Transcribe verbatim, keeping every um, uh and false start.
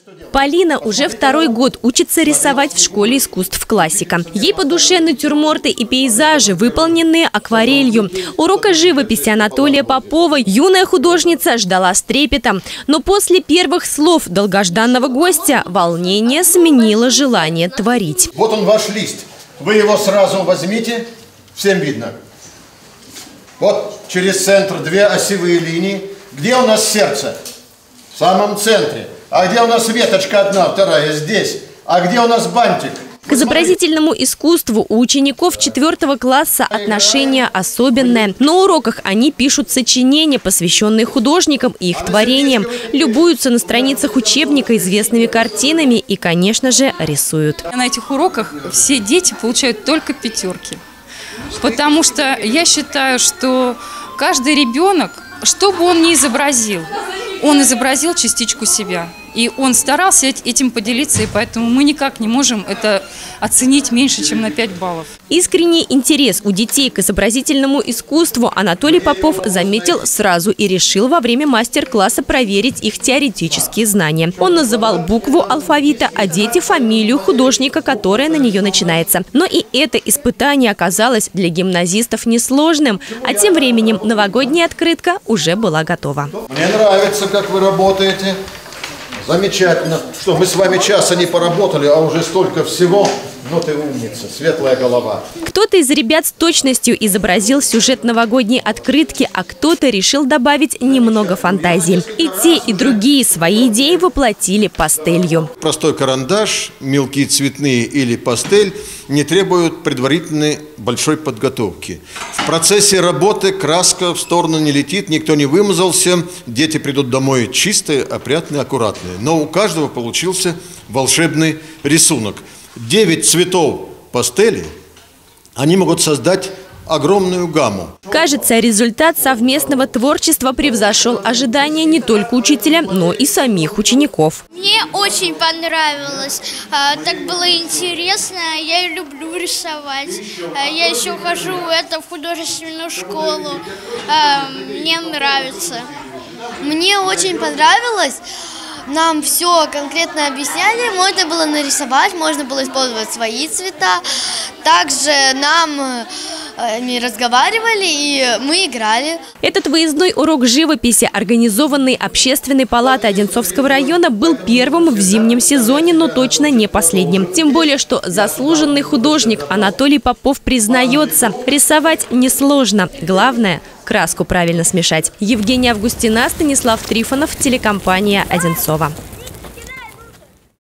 Полина уже второй год учится рисовать в школе искусств «Классика». Ей по душе натюрморты и пейзажи, выполненные акварелью. Урока живописи Анатолия Попова юная художница ждала с трепетом. Но после первых слов долгожданного гостя волнение сменило желание творить. Вот он, ваш лист. Вы его сразу возьмите. Всем видно. Вот через центр две осевые линии. Где у нас сердце? В самом центре. А где у нас веточка одна, вторая здесь? А где у нас бантик? К изобразительному искусству у учеников четвертого класса отношение особенное. На уроках они пишут сочинения, посвященные художникам и их творениям, любуются на страницах учебника известными картинами и, конечно же, рисуют. На этих уроках все дети получают только пятерки. Потому что я считаю, что каждый ребенок, что бы он ни изобразил, он изобразил частичку себя. И он старался этим поделиться, и поэтому мы никак не можем это оценить меньше, чем на пять баллов. Искренний интерес у детей к изобразительному искусству Анатолий Попов заметил сразу и решил во время мастер-класса проверить их теоретические знания. Он называл букву алфавита, а дети – фамилию художника, которая на нее начинается. Но и это испытание оказалось для гимназистов несложным, а тем временем новогодняя открытка уже была готова. Мне нравится, как вы работаете. Замечательно. Что, мы с вами часа не поработали, а уже столько всего. Ну ты умница, светлая голова. Кто-то из ребят с точностью изобразил сюжет новогодней открытки, а кто-то решил добавить немного фантазии. И те, и другие свои идеи воплотили пастелью. Простой карандаш, мелкие цветные или пастель не требуют предварительной большой подготовки. В процессе работы краска в сторону не летит, никто не вымазался, дети придут домой чистые, опрятные, аккуратные. Но у каждого получился волшебный рисунок. Девять цветов пастели, они могут создать огромную гамму. Кажется, результат совместного творчества превзошел ожидания не только учителя, но и самих учеников. Мне очень понравилось, так было интересно, я люблю рисовать. Я еще хожу это, в художественную школу, мне нравится. Мне очень понравилось. Нам все конкретно объясняли, можно было нарисовать, можно было использовать свои цвета. Также нам мы разговаривали и мы играли. Этот выездной урок живописи, организованный Общественной палатой Одинцовского района, был первым в зимнем сезоне, но точно не последним. Тем более, что заслуженный художник Анатолий Попов признается, рисовать несложно. Главное – краску правильно смешать. Евгения Августина, Станислав Трифонов, телекомпания «Одинцово».